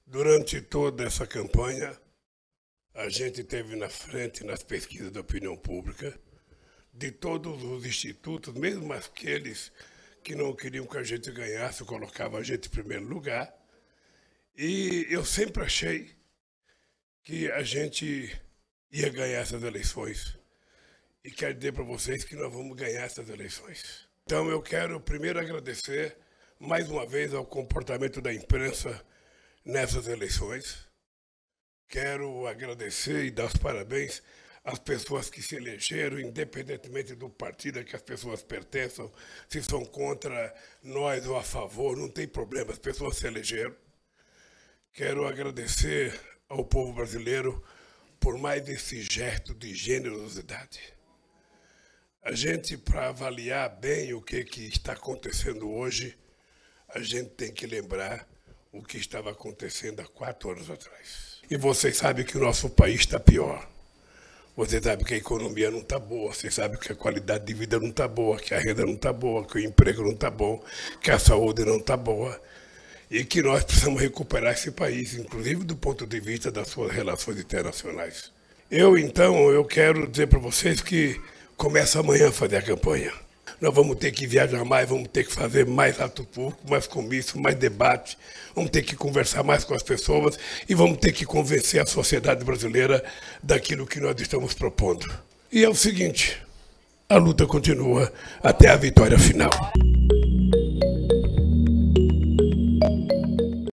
Durante toda essa campanha, a gente teve na frente nas pesquisas da opinião pública, de todos os institutos, mesmo aqueles que não queriam que a gente ganhasse, colocavam a gente em primeiro lugar. E eu sempre achei que a gente ia ganhar essas eleições. E quero dizer para vocês que nós vamos ganhar essas eleições. Então eu quero primeiro agradecer mais uma vez ao comportamento da imprensa nessas eleições. Quero agradecer e dar os parabéns às pessoas que se elegeram, independentemente do partido a que as pessoas pertençam, se são contra nós ou a favor, não tem problema, as pessoas se elegeram. Quero agradecer ao povo brasileiro por mais esse gesto de generosidade. A gente, para avaliar bem o que está acontecendo hoje, a gente tem que lembrar o que estava acontecendo há 4 anos atrás. E vocês sabem que o nosso país está pior. Vocês sabem que a economia não está boa, vocês sabem que a qualidade de vida não está boa, que a renda não está boa, que o emprego não está bom, que a saúde não está boa. E que nós precisamos recuperar esse país, inclusive do ponto de vista das suas relações internacionais. Eu quero dizer para vocês que começa amanhã a fazer a campanha. Nós vamos ter que viajar mais, vamos ter que fazer mais ato público, mais comício, mais debate, vamos ter que conversar mais com as pessoas e vamos ter que convencer a sociedade brasileira daquilo que nós estamos propondo. E é o seguinte, a luta continua até a vitória final.